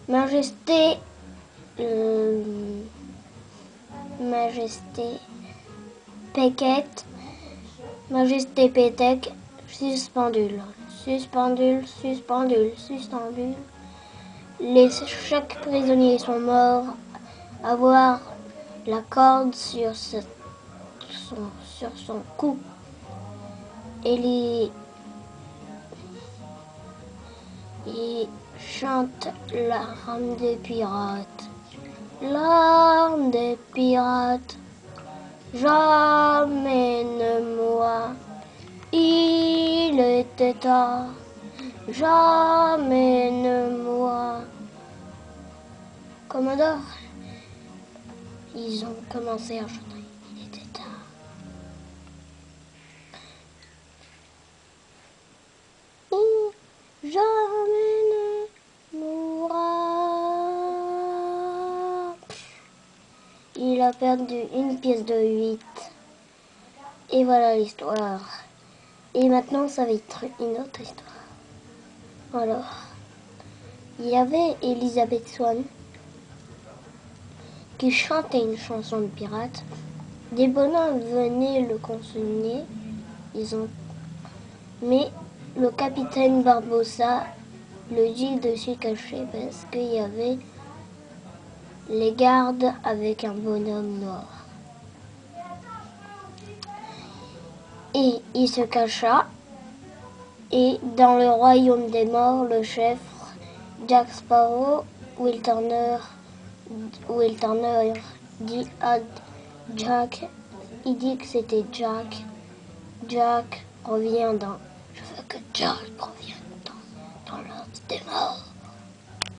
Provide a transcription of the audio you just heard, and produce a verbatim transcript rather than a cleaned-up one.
Majesté, euh, Majesté Péquette, Majesté Pétec, suspendule, suspendule, suspendule, suspendule. Les, chaque prisonnier sont morts à voir la corde sur, ce, son, sur son cou. Et les et chante l'arme des pirates, l'arme des pirates. J'amène-moi, il était tard. J'amène-moi. Commodore, ils ont commencé à chanter. Il était tard. J'amène-moi. Il a perdu une pièce de huit. Et voilà l'histoire. Et maintenant, ça va être une autre histoire. Alors, il y avait Elizabeth Swann qui chantait une chanson de pirate. Des bonhommes venaient le consigner. Ils ont... Mais le capitaine Barbossa le dit de se cacher parce qu'il y avait les gardes avec un bonhomme noir. Et il se cacha. Et dans le royaume des morts, le chef Jack Sparrow, Will Turner, Will Turner dit à Jack, il dit que c'était Jack. Jack revient dans... Je veux que Jack revienne dans, dans l'ordre des morts.